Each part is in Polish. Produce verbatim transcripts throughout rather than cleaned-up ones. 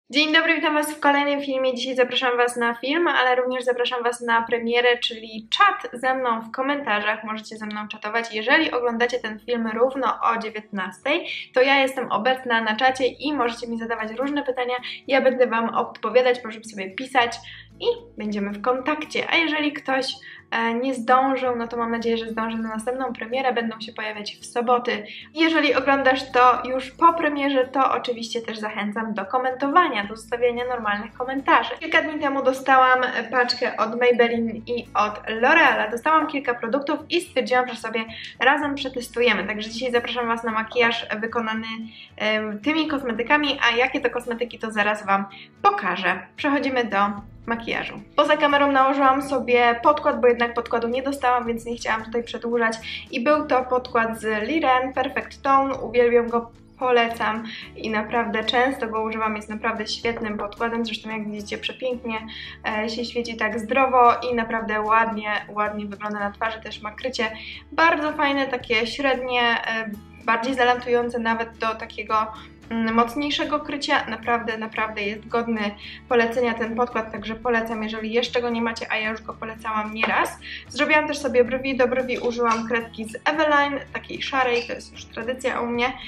Dzień dobry, witam Was w kolejnym filmie. Dzisiaj zapraszam Was na film, ale również zapraszam Was na premierę, czyli czat ze mną w komentarzach. Możecie ze mną czatować. Jeżeli oglądacie ten film równo o dziewiętnastej, to ja jestem obecna na czacie i możecie mi zadawać różne pytania. Ja będę Wam odpowiadać, proszę sobie pisać i będziemy w kontakcie. A jeżeli ktoś nie zdążył, no to mam nadzieję, że zdąży na następną premierę, będą się pojawiać w soboty. Jeżeli oglądasz to już po premierze, to oczywiście też zachęcam do komentowania, do zostawiania normalnych komentarzy. Kilka dni temu dostałam paczkę od Maybelline i od L'Oreala. Dostałam kilka produktów i stwierdziłam, że sobie razem przetestujemy. Także dzisiaj zapraszam Was na makijaż wykonany um, tymi kosmetykami, a jakie to kosmetyki, to zaraz Wam pokażę. Przechodzimy do makijażu. Poza kamerą nałożyłam sobie podkład, bo jednak podkładu nie dostałam, więc nie chciałam tutaj przedłużać. I był to podkład z Liren Perfect Tone. Uwielbiam go, polecam i naprawdę często go używam. Jest naprawdę świetnym podkładem. Zresztą jak widzicie, przepięknie e, się świeci, tak zdrowo i naprawdę ładnie, ładnie wygląda na twarzy. Też ma krycie bardzo fajne, takie średnie, e, bardziej zalantujące nawet do takiego mocniejszego krycia. Naprawdę, naprawdę jest godny polecenia ten podkład, także polecam, jeżeli jeszcze go nie macie, a ja już go polecałam nieraz. Zrobiłam też sobie brwi. Do brwi użyłam kredki z Eveline, takiej szarej, to jest już tradycja u mnie,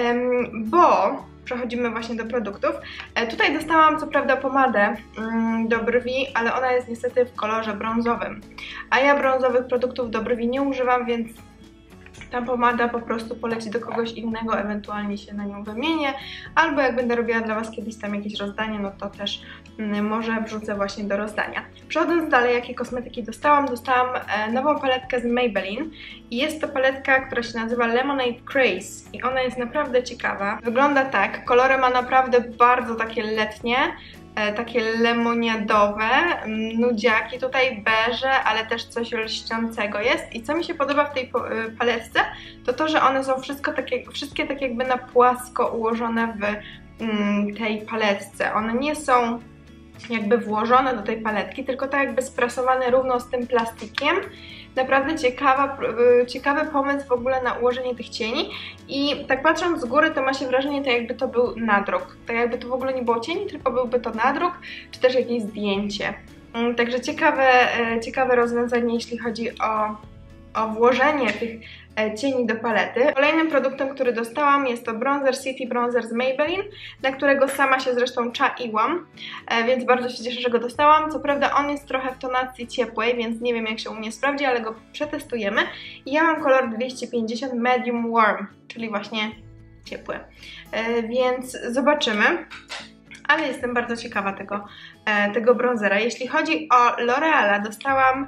bo przechodzimy właśnie do produktów. Tutaj dostałam co prawda pomadę do brwi, ale ona jest niestety w kolorze brązowym, a ja brązowych produktów do brwi nie używam, więc ta pomada po prostu poleci do kogoś innego, ewentualnie się na nią wymienię, albo jak będę robiła dla Was kiedyś tam jakieś rozdanie, no to też mm, może wrzucę właśnie do rozdania. Przechodząc dalej, jakie kosmetyki dostałam? Dostałam e, nową paletkę z Maybelline i jest to paletka, która się nazywa Lemonade Craze i ona jest naprawdę ciekawa. Wygląda tak, kolory ma naprawdę bardzo takie letnie, takie lemoniadowe, nudziaki, tutaj beże, ale też coś lśniącego jest. I co mi się podoba w tej paletce, to to, że one są wszystko takie, wszystkie tak jakby na płasko ułożone w tej paletce. One nie są jakby włożone do tej paletki, tylko tak jakby sprasowane równo z tym plastikiem. Naprawdę ciekawa, ciekawy pomysł w ogóle na ułożenie tych cieni i tak patrząc z góry, to ma się wrażenie, tak jakby to był nadruk, tak jakby to w ogóle nie było cieni, tylko byłby to nadruk, czy też jakieś zdjęcie. Także ciekawe, ciekawe rozwiązanie, jeśli chodzi o, o włożenie tych cieni do palety. Kolejnym produktem, który dostałam, jest to bronzer City Bronzer z Maybelline, na którego sama się zresztą czaiłam, więc bardzo się cieszę, że go dostałam. Co prawda on jest trochę w tonacji ciepłej, więc nie wiem, jak się u mnie sprawdzi, ale go przetestujemy. I ja mam kolor dwieście pięćdziesiąt Medium Warm, czyli właśnie ciepły, więc zobaczymy. Ale jestem bardzo ciekawa tego, tego bronzera. Jeśli chodzi o L'Oreala, dostałam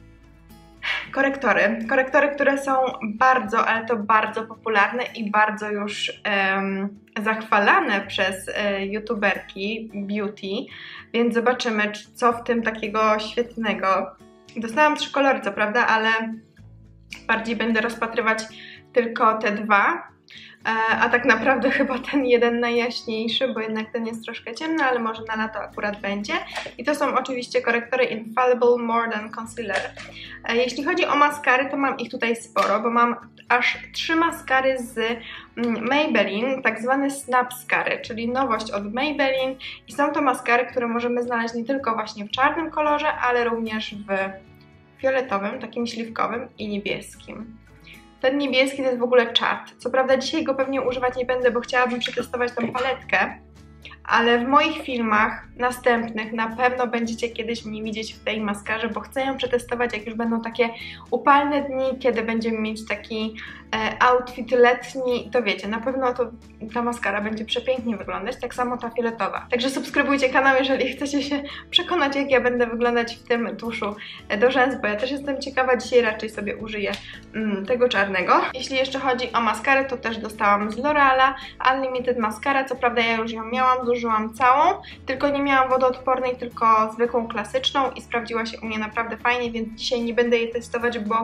korektory. Korektory, które są bardzo, ale to bardzo popularne i bardzo już um, zachwalane przez e, youtuberki beauty, więc zobaczymy, co w tym takiego świetnego. Dostałam trzy kolory, co prawda, ale bardziej będę rozpatrywać tylko te dwa. A tak naprawdę chyba ten jeden najjaśniejszy, bo jednak ten jest troszkę ciemny, ale może na lato akurat będzie. I to są oczywiście korektory Infallible More Than Concealer. Jeśli chodzi o maskary, to mam ich tutaj sporo, bo mam aż trzy maskary z Maybelline, tak zwane Snap Scary, czyli nowość od Maybelline. I są to maskary, które możemy znaleźć nie tylko właśnie w czarnym kolorze, ale również w fioletowym, takim śliwkowym i niebieskim. Ten niebieski to jest w ogóle czad. Co prawda dzisiaj go pewnie używać nie będę, bo chciałabym przetestować tą paletkę, ale w moich filmach następnych na pewno będziecie kiedyś mnie widzieć w tej maskarze, bo chcę ją przetestować, jak już będą takie upalne dni, kiedy będziemy mieć taki e, outfit letni, to wiecie, na pewno to, ta maskara będzie przepięknie wyglądać, tak samo ta fioletowa. Także subskrybujcie kanał, jeżeli chcecie się przekonać, jak ja będę wyglądać w tym tuszu do rzęs, bo ja też jestem ciekawa, dzisiaj raczej sobie użyję mm, tego czarnego. Jeśli jeszcze chodzi o maskarę, to też dostałam z L'Oreala Unlimited Mascara, co prawda ja już ją miałam, zużyłam całą, tylko nie miałam wodoodpornej, tylko zwykłą klasyczną i sprawdziła się u mnie naprawdę fajnie, więc dzisiaj nie będę jej testować, bo,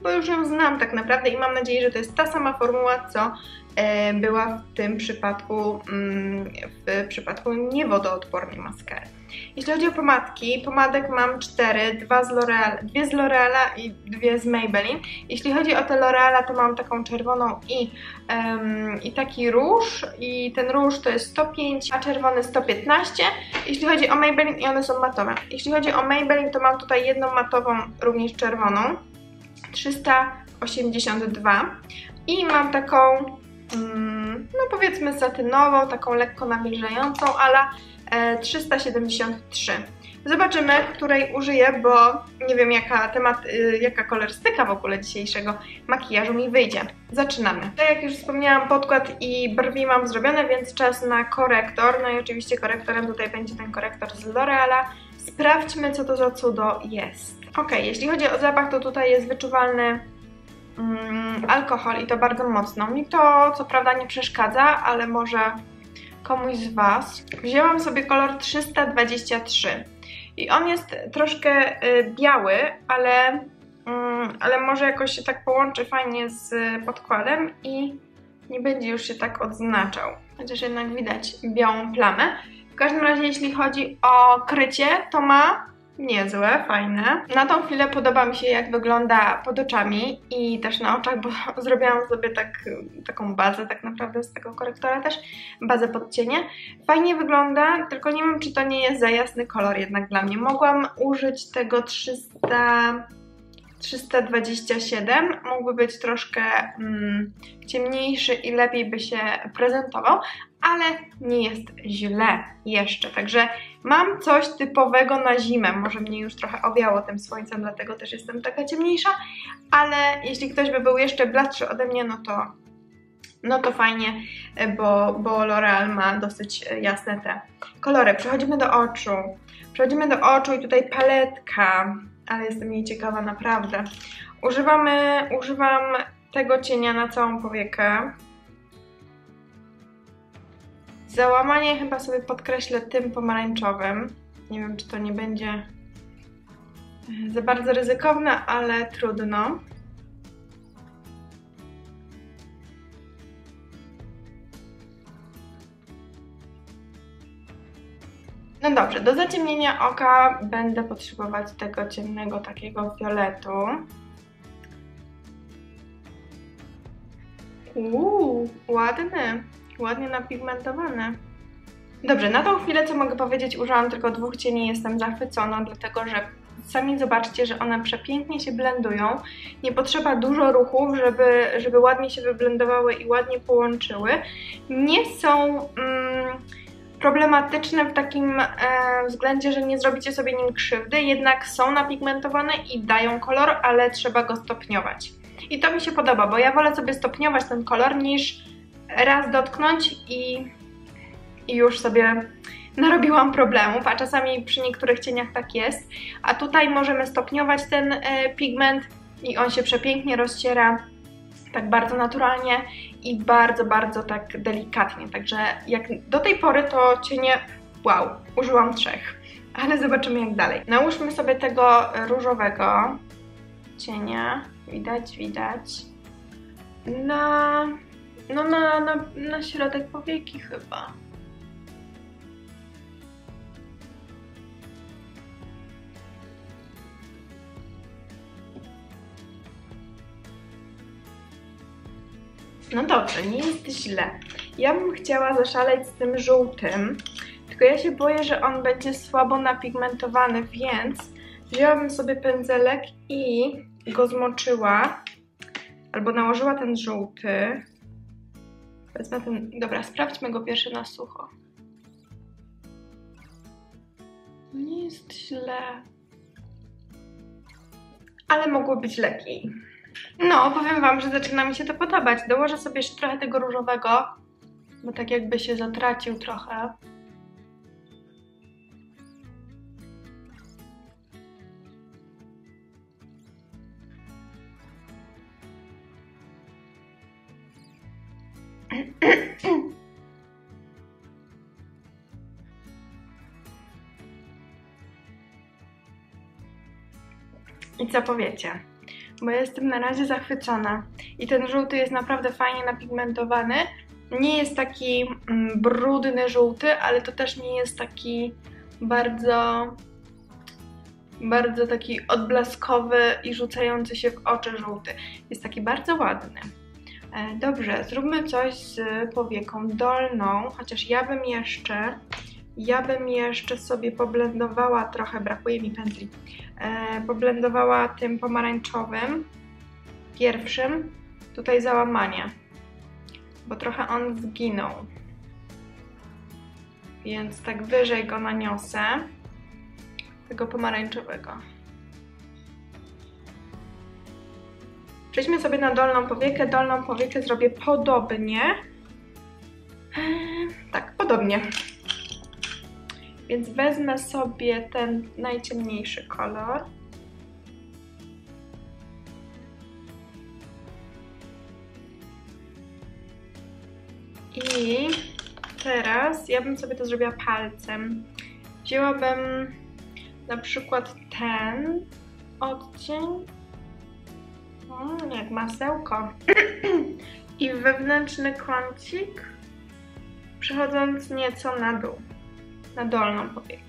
bo już ją znam tak naprawdę i mam nadzieję, że to jest ta sama formuła, co e, była w tym przypadku, mm, w przypadku niewodoodpornej maskary. Jeśli chodzi o pomadki, pomadek mam cztery, dwa z L'Oreal, dwie z L'Oreala i dwie z Maybelline. Jeśli chodzi o te L'Oreala, to mam taką czerwoną i, um, i taki róż i ten róż to jest sto pięć, a czerwony sto piętnaście. Jeśli chodzi o Maybelline i one są matowe. Jeśli chodzi o Maybelline, to mam tutaj jedną matową, również czerwoną, trzysta osiemdziesiąt dwa i mam taką, um, no powiedzmy satynową, taką lekko nawilżającą, ale trzysta siedemdziesiąt trzy. Zobaczymy, której użyję, bo nie wiem jaka temat, jaka kolorystyka w ogóle dzisiejszego makijażu mi wyjdzie. Zaczynamy. Tak jak już wspomniałam, podkład i brwi mam zrobione, więc czas na korektor. No i oczywiście korektorem tutaj będzie ten korektor z L'Oreala. Sprawdźmy, co to za cudo jest. Ok, jeśli chodzi o zapach, to tutaj jest wyczuwalny mm, alkohol i to bardzo mocno. Mi to co prawda nie przeszkadza, ale może komuś z Was. Wzięłam sobie kolor trzysta dwadzieścia trzy i on jest troszkę y, biały, ale, y, ale może jakoś się tak połączy fajnie z podkładem i nie będzie już się tak odznaczał, chociaż jednak widać białą plamę. W każdym razie jeśli chodzi o krycie, to ma niezłe, fajne. Na tą chwilę podoba mi się, jak wygląda pod oczami i też na oczach, bo zrobiłam sobie tak, taką bazę tak naprawdę z tego korektora też, bazę pod cienie. Fajnie wygląda, tylko nie wiem, czy to nie jest za jasny kolor jednak dla mnie. Mogłam użyć tego trzysta dwadzieścia siedem, mógłby być troszkę mm, ciemniejszy i lepiej by się prezentował, ale nie jest źle jeszcze, także mam coś typowego na zimę, może mnie już trochę owiało tym słońcem, dlatego też jestem taka ciemniejsza, ale jeśli ktoś by był jeszcze bladszy ode mnie, no to, no to fajnie, bo, bo L'Oreal ma dosyć jasne te kolory. Przechodzimy do oczu, przechodzimy do oczu i tutaj paletka, ale jestem jej ciekawa naprawdę. Używamy, używam tego cienia na całą powiekę. Załamanie chyba sobie podkreślę tym pomarańczowym. Nie wiem, czy to nie będzie za bardzo ryzykowne, ale trudno. No dobrze, do zaciemnienia oka będę potrzebować tego ciemnego takiego fioletu. Uuu, ładny, ładnie napigmentowany. Dobrze, na tą chwilę co mogę powiedzieć, użyłam tylko dwóch cieni, jestem zachwycona, dlatego że sami zobaczcie, że one przepięknie się blendują. Nie potrzeba dużo ruchów, żeby, żeby ładnie się wyblendowały i ładnie połączyły. Nie są mm, problematyczne w takim e, względzie, że nie zrobicie sobie nim krzywdy, jednak są napigmentowane i dają kolor, ale trzeba go stopniować. I to mi się podoba, bo ja wolę sobie stopniować ten kolor niż raz dotknąć i, i już sobie narobiłam problemów, a czasami przy niektórych cieniach tak jest. A tutaj możemy stopniować ten e, pigment i on się przepięknie rozciera, tak bardzo naturalnie i bardzo, bardzo tak delikatnie. Także jak do tej pory to cienie, wow, użyłam trzech, ale zobaczymy jak dalej. Nałóżmy sobie tego różowego cienia, widać, widać, na, no na, na, na środek powieki chyba. No dobrze, nie jest źle. Ja bym chciała zaszaleć z tym żółtym, tylko ja się boję, że on będzie słabo napigmentowany, więc wzięłabym sobie pędzelek i go zmoczyła, albo nałożyła ten żółty. Wezmę ten... Dobra, sprawdźmy go pierwszy na sucho. Nie jest źle, ale mogło być lepiej. No, powiem Wam, że zaczyna mi się to podobać. Dołożę sobie jeszcze trochę tego różowego, bo tak jakby się zatracił trochę. I co powiecie? bo jestem na razie zachwycona. I ten żółty jest naprawdę fajnie napigmentowany. Nie jest taki mm, brudny żółty, ale to też nie jest taki bardzo, bardzo taki odblaskowy i rzucający się w oczy żółty. Jest taki bardzo ładny. E, dobrze, zróbmy coś z powieką dolną, chociaż ja bym jeszcze, ja bym jeszcze sobie poblendowała trochę, brakuje mi pędzli, e, poblendowała tym pomarańczowym, pierwszym, tutaj załamanie, bo trochę on zginął, więc tak wyżej go naniosę, tego pomarańczowego. Przejdźmy sobie na dolną powiekę. Dolną powiekę zrobię podobnie. Eee, tak, podobnie. Więc wezmę sobie ten najciemniejszy kolor. I teraz ja bym sobie to zrobiła palcem. Wzięłabym na przykład ten odcień, jak masełko, i wewnętrzny kącik, przechodząc nieco na dół, na dolną powiekę.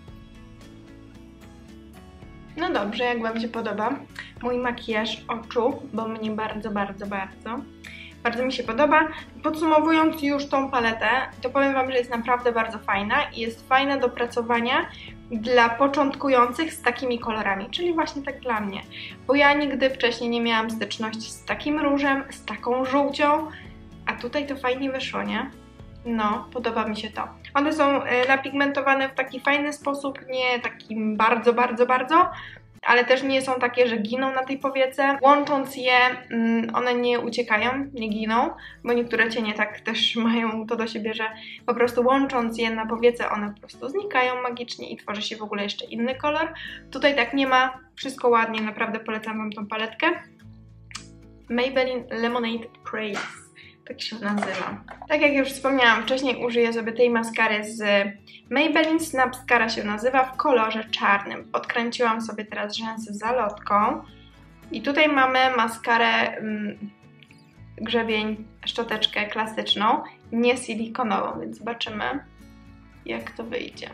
No dobrze, jak Wam się podoba mój makijaż oczu, bo mnie bardzo, bardzo, bardzo, bardzo mi się podoba. Podsumowując już tą paletę, to powiem Wam, że jest naprawdę bardzo fajna i jest fajna do pracowania dla początkujących z takimi kolorami, czyli właśnie tak dla mnie, bo ja nigdy wcześniej nie miałam styczności z takim różem, z taką żółcią, a tutaj to fajnie wyszło, nie? No, podoba mi się to. One są napigmentowane w taki fajny sposób, nie takim bardzo, bardzo, bardzo, ale też nie są takie, że giną na tej powiece. Łącząc je, one nie uciekają, nie giną, bo niektóre cienie tak też mają to do siebie, że po prostu łącząc je na powiece, one po prostu znikają magicznie i tworzy się w ogóle jeszcze inny kolor. Tutaj tak nie ma, wszystko ładnie, naprawdę polecam Wam tą paletkę. Maybelline Lemonade Praise, tak się nazywa. Tak jak już wspomniałam wcześniej, użyję sobie tej maskary z Maybelline, Snapskara się nazywa, w kolorze czarnym. Odkręciłam sobie teraz rzęsy zalotką i tutaj mamy maskarę mm, grzebień, szczoteczkę klasyczną, nie silikonową, więc zobaczymy, jak to wyjdzie.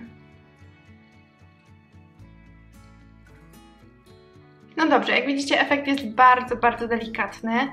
No dobrze, jak widzicie, efekt jest bardzo, bardzo delikatny.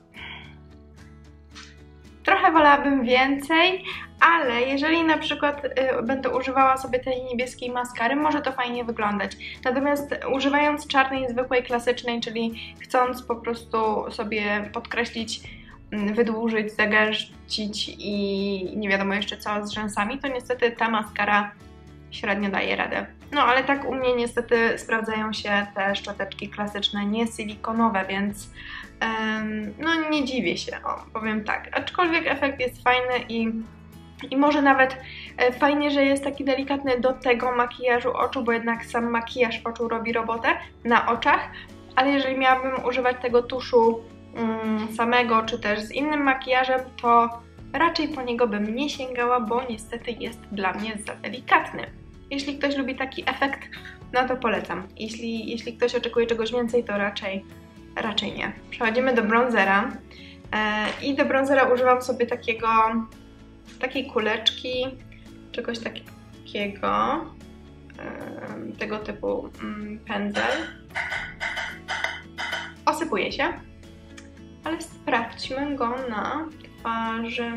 Trochę wolałabym więcej, ale jeżeli na przykład y, będę używała sobie tej niebieskiej maskary, może to fajnie wyglądać. Natomiast używając czarnej, zwykłej, klasycznej, czyli chcąc po prostu sobie podkreślić, y, wydłużyć, zagęścić i nie wiadomo jeszcze co z rzęsami, to niestety ta maskara średnio daje radę. No ale tak u mnie niestety sprawdzają się te szczoteczki klasyczne, nie silikonowe, więc um, no nie dziwię się, o, powiem tak. Aczkolwiek efekt jest fajny i, i może nawet e, fajnie, że jest taki delikatny do tego makijażu oczu, bo jednak sam makijaż oczu robi robotę na oczach, ale jeżeli miałabym używać tego tuszu um, samego, czy też z innym makijażem, to raczej po niego bym nie sięgała, bo niestety jest dla mnie za delikatny. Jeśli ktoś lubi taki efekt, no to polecam. Jeśli, jeśli ktoś oczekuje czegoś więcej, to raczej, raczej nie. Przechodzimy do bronzera. E, I do bronzera używam sobie takiego, takiej kuleczki, czegoś takiego, e, tego typu mm, pędzel. Osypuje się, ale sprawdźmy go na twarzy.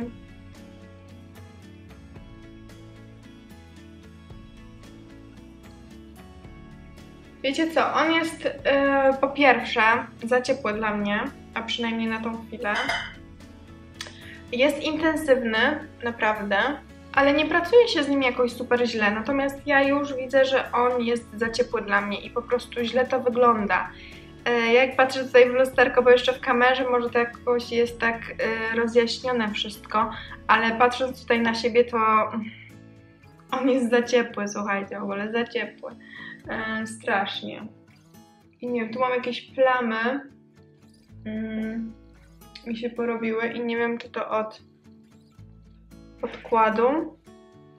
Wiecie co, on jest yy, po pierwsze za ciepły dla mnie, a przynajmniej na tą chwilę. Jest intensywny, naprawdę, ale nie pracuje się z nim jakoś super źle, natomiast ja już widzę, że on jest za ciepły dla mnie i po prostu źle to wygląda. Yy, jak patrzę tutaj w lusterko, bo jeszcze w kamerze może to jakoś jest tak yy, rozjaśnione wszystko, ale patrząc tutaj na siebie, to on jest za ciepły, słuchajcie, w ogóle za ciepły. E, strasznie. I nie wiem, tu mam jakieś plamy mm, mi się porobiły i nie wiem, czy to od podkładu,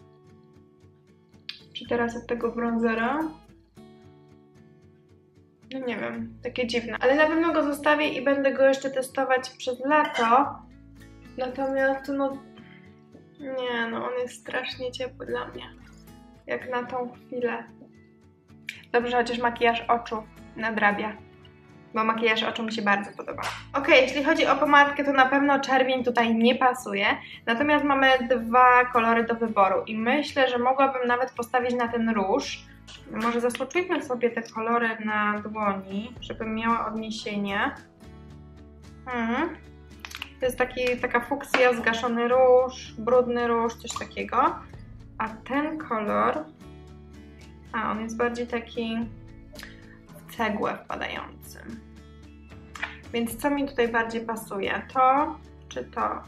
czy teraz od tego bronzera. no nie wiem, takie dziwne. Ale na pewno go zostawię i będę go jeszcze testować przez lato. Natomiast no, nie no, on jest strasznie ciepły dla mnie. Jak na tą chwilę. Dobrze, chociaż makijaż oczu nadrabia. Bo makijaż oczu mi się bardzo podoba. Ok, jeśli chodzi o pomadkę, to na pewno czerwień tutaj nie pasuje. Natomiast mamy dwa kolory do wyboru i myślę, że mogłabym nawet postawić na ten róż. Może zasłoczujmy sobie te kolory na dłoni, żebym miała odniesienie. Hmm. To jest taki, taka fuksja, zgaszony róż, brudny róż, coś takiego. A ten kolor, a on jest bardziej taki w cegłę wpadający. Więc co mi tutaj bardziej pasuje? To czy to?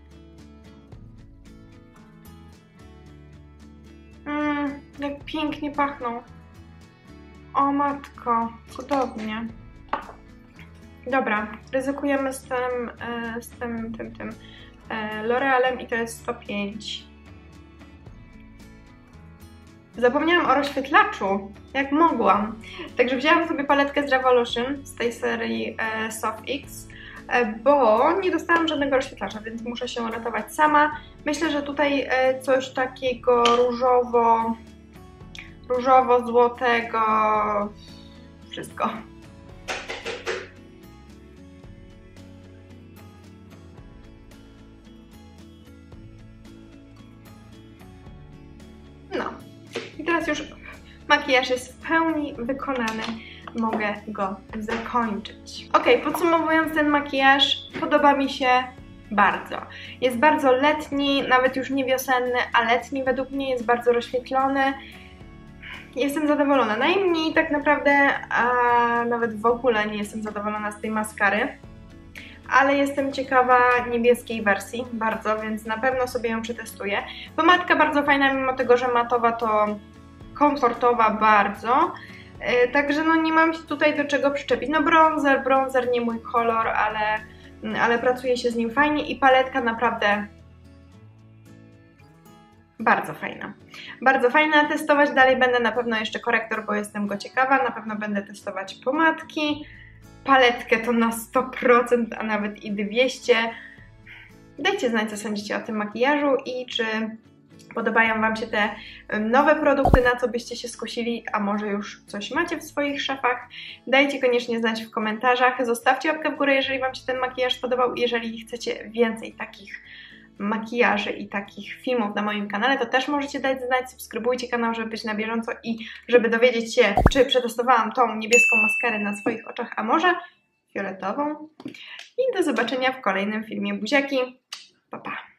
Mmm, jak pięknie pachną. O matko, cudownie. Dobra, ryzykujemy z tym, z tym, tym, tym L'Orealem i to jest sto pięć. Zapomniałam o rozświetlaczu, jak mogłam. Także wzięłam sobie paletkę z Revolution z tej serii e, Soft X, e, bo nie dostałam żadnego rozświetlacza, więc muszę się ratować sama. Myślę, że tutaj e, coś takiego różowo, różowo-złotego, wszystko. No. I teraz już makijaż jest w pełni wykonany. Mogę go zakończyć. Ok, podsumowując ten makijaż, podoba mi się bardzo. Jest bardzo letni, nawet już nie wiosenny, a letni według mnie jest bardzo rozświetlony. Jestem zadowolona. Najmniej tak naprawdę, a nawet w ogóle nie jestem zadowolona z tej maskary. Ale jestem ciekawa niebieskiej wersji bardzo, więc na pewno sobie ją przetestuję. Pomadka bardzo fajna, mimo tego, że matowa, to komfortowa bardzo. Yy, także no nie mam się tutaj do czego przyczepić. No bronzer, bronzer nie mój kolor, ale, ale pracuje się z nim fajnie i paletka naprawdę bardzo fajna. Bardzo fajna. Testować dalej będę na pewno jeszcze korektor, bo jestem go ciekawa. Na pewno będę testować pomadki. Paletkę to na sto procent, a nawet i dwieście. Dajcie znać, co sądzicie o tym makijażu i czy podobają Wam się te nowe produkty, na co byście się skusili, a może już coś macie w swoich szafach. Dajcie koniecznie znać w komentarzach. Zostawcie łapkę w górę, jeżeli Wam się ten makijaż podobał. Jeżeli chcecie więcej takich makijaży i takich filmów na moim kanale, to też możecie dać znać, subskrybujcie kanał, żeby być na bieżąco i żeby dowiedzieć się, czy przetestowałam tą niebieską maskarę na swoich oczach, a może fioletową. I do zobaczenia w kolejnym filmie. Buziaki, pa pa!